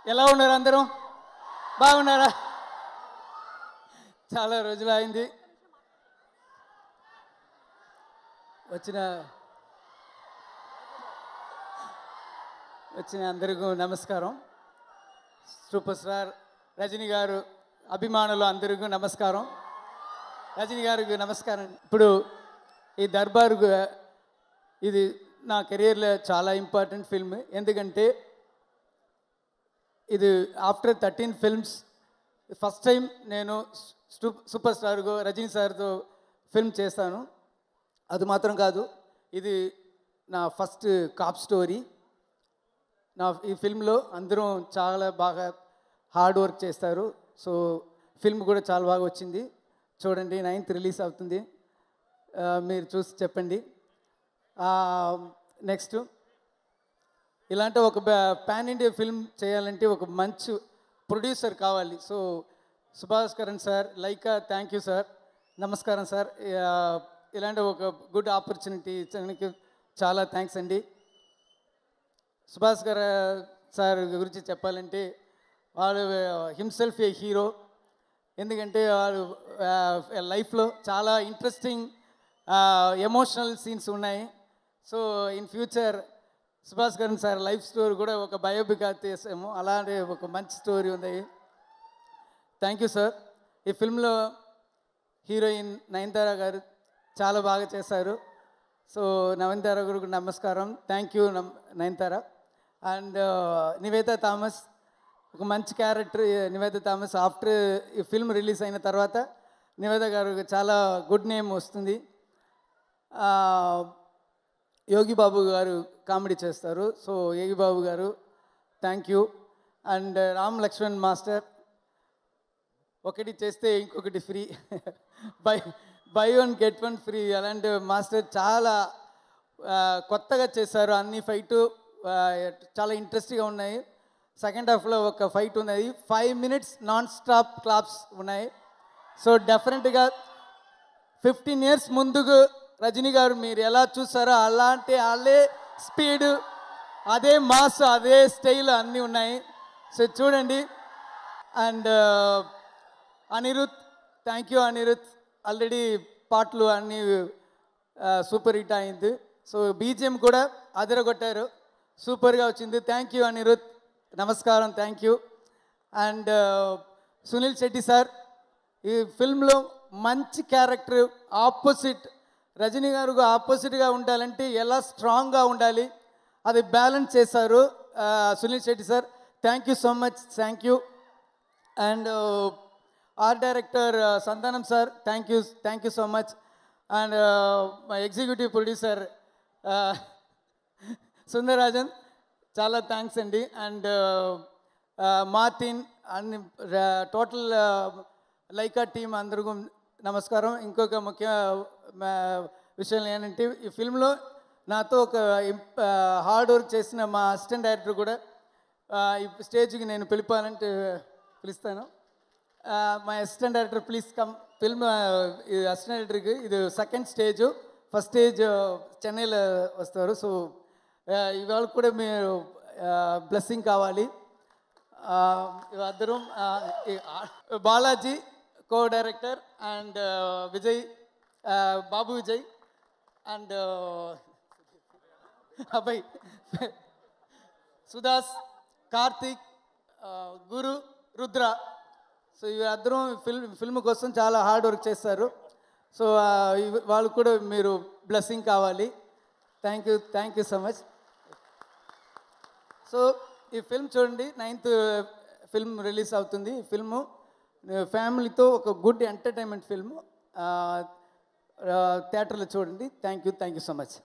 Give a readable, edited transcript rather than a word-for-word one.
ఎలా ఉన్నారు అందరూ? బాగున్నారా? చాలా రోజులు అయింది. వచ్చిన అందరికీ నమస్కారం. సూపర్ స్టార్ రజనీ గారు అభిమానులు అందరికీ నమస్కారం. రజనీ గారికి నమస్కారం. ఇప్పుడు ఈ దర్బార్ ఇది నా కెరియర్లో చాలా ఇంపార్టెంట్ ఫిల్మ్. ఎందుకంటే ఇది ఆఫ్టర్ 13 ఫిల్మ్స్ ఫస్ట్ టైం నేను సూపర్ స్టార్ రజనీ సార్తో ఫిల్మ్ చేస్తాను. అది మాత్రం కాదు, ఇది నా ఫస్ట్ కాప్ స్టోరీ. ఈ ఫిల్మ్లో అందరూ చాలా బాగా హార్డ్ వర్క్ చేస్తారు. సో ఫిల్మ్ కూడా చాలా బాగా వచ్చింది. చూడండి, 9th రిలీజ్ అవుతుంది. మీరు చూసి చెప్పండి. నెక్స్ట్ ఇలాంటి ఒక పాన్ ఇండియా ఫిల్మ్ చేయాలంటే ఒక మంచి ప్రొడ్యూసర్ కావాలి. So Subaskaran sir, Lyca, thank you sir, నమస్కారం సార్. ఇలాంటి ఒక గుడ్ ఆపర్చునిటీ ఇచ్చడానికి చాలా థ్యాంక్స్ అండి. సుభాస్కర్ సార్ గురించి చెప్పాలంటే వాడు హిమ్సెల్ఫ్ ఏ హీరో. ఎందుకంటే వాడు లైఫ్లో చాలా ఇంట్రెస్టింగ్ ఎమోషనల్ సీన్స్ ఉన్నాయి. So in future Subaskaran sir life story కూడా ఒక బయోపిక్ చేసాము. అలాంటి ఒక మంచి స్టోరీ ఉంది. Thank you sir. ఈ ఫిల్మ్లో హీరోయిన్ నయనతార గారు చాలా బాగా చేశారు. సో నయనతార గారికి నమస్కారం. Thank you Nayanthara. And Nivetha Thomas, ఒక మంచి క్యారెక్టర్ నివేతా థామస్. ఆఫ్టర్ ఈ ఫిల్మ్ రిలీజ్ అయిన తర్వాత నివేతా గారు చాలా గుడ్ నేమ్ వస్తుంది. యోగి బాబు గారు కామెడీ చేస్తారు. సో యోగి బాబు గారు thank you. And Ram Lakshman master, ఒకటి చేస్తే ఇంకొకటి ఫ్రీ, బై 1 get 1 ఫ్రీ. అలాంటి మాస్టర్ చాలా కొత్తగా చేశారు. అన్ని ఫైటు చాలా ఇంట్రెస్టింగ్గా ఉన్నాయి. సెకండ్ హాఫ్లో ఒక ఫైట్ ఉన్నది, 5 minutes నాన్ స్టాప్ క్లాప్స్ ఉన్నాయి. సో డెఫినెట్గా 15 years ముందుకు రజనీ గారు మీరు ఎలా చూసారో అలాంటి అదే స్పీడ్, అదే మాస్, అదే స్టైల్ అన్నీ ఉన్నాయి. సో చూడండి. And Anirudh, thank you Anirudh. Already పాటలు అన్నీ సూపర్ హిట్ అయింది. సో బీజిఎం కూడా అదరగొట్టారు, సూపర్గా వచ్చింది. థ్యాంక్ యూ అనిరుద్, నమస్కారం, thank you. And Sunil Shetty sir, ఈ ఫిల్మ్లో మంచి క్యారెక్టర్, ఆపోజిట్ రజనీ గారు ఆపోజిట్గా ఉండాలంటే ఎలా స్ట్రాంగ్గా ఉండాలి అది బ్యాలెన్స్ చేశారు Sunil Shetty sir. Thank you so much, thank you. And art director Santhanam sir, thank you so much. And my executive producer Sundararajan, చాలా థ్యాంక్స్ అండి. అండ్ మార్టిన్ అన్ని టోటల్ లైకా టీం అందరికీ నమస్కారం. ఇంకొక ముఖ్య విషయం ఏంటంటే ఈ ఫిల్మ్లో నాతో ఒక హార్డ్ వర్క్ చేసిన మా అసిస్టెంట్ డైరెక్టర్ కూడా ఈ స్టేజ్కి నేను పిలుస్తాను. మా assistant director please come. Film assistant డైరెక్టర్కి ఇది సెకండ్ స్టేజ్, ఫస్ట్ స్టేజ్ చెన్నైలో వస్తారు. సో ఇవాళ కూడా మీరు బ్లెస్సింగ్ కావాలి. ఇద్దరం Balaji co director, and Vijay, Babu Vijay, and Abhay, Sudas, Karthik, Guru, Rudra. So ఇద్దరం ఫిల్మ్ కోసం చాలా హార్డ్ వర్క్ చేస్తారు. సో వాళ్ళు కూడా మీరు బ్లెస్సింగ్ కావాలి. Thank you so much. So ఈ ఫిల్మ్ చూడండి, 9th ఫిల్మ్ రిలీజ్ అవుతుంది. ఈ ఫిల్ము ఫ్యామిలీతో ఒక గుడ్ ఎంటర్టైన్మెంట్ ఫిల్మ్, థియేటర్లో చూడండి. Thank you so much.